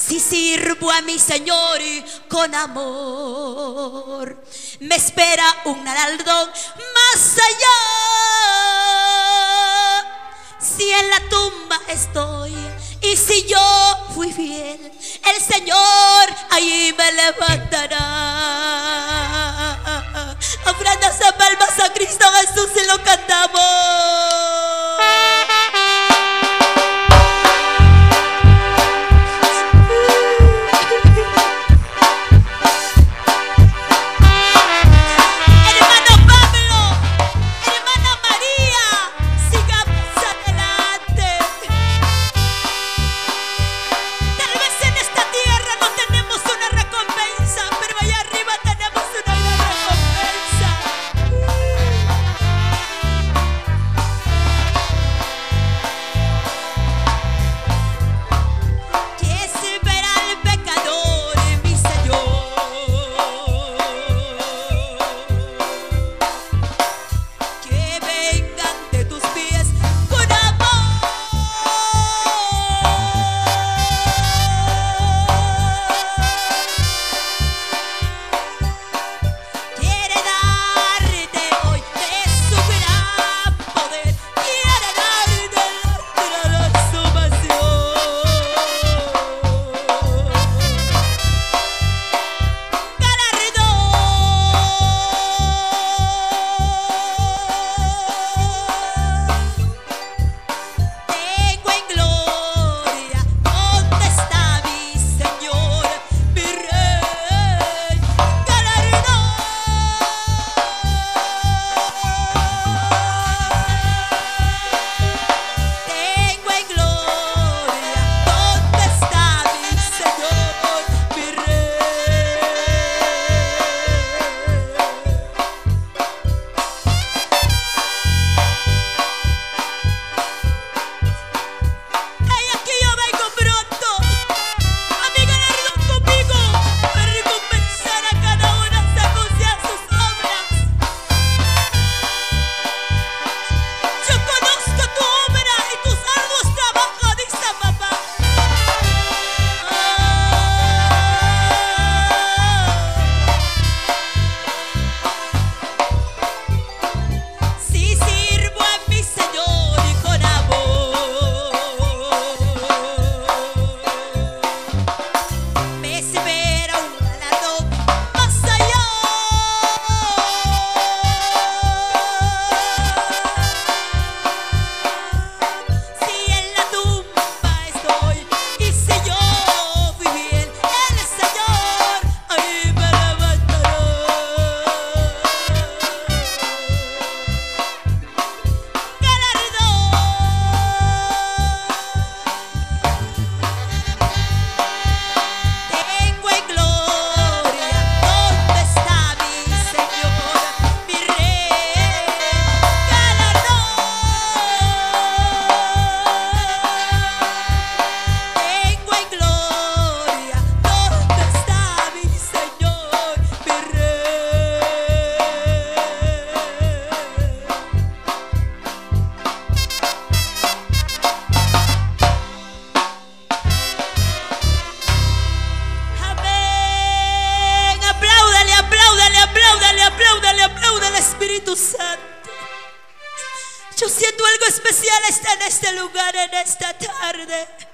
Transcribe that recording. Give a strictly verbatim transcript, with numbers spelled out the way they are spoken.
Si sirvo a mi Señor con amor, me espera un galardón más allá. Si en la tumba estoy y si yo fui fiel, el Señor ahí me levantará. Ofrendas de palmas a Cristo Jesús y lo cantamos. Santo. Yo siento algo especial está en este lugar en esta tarde.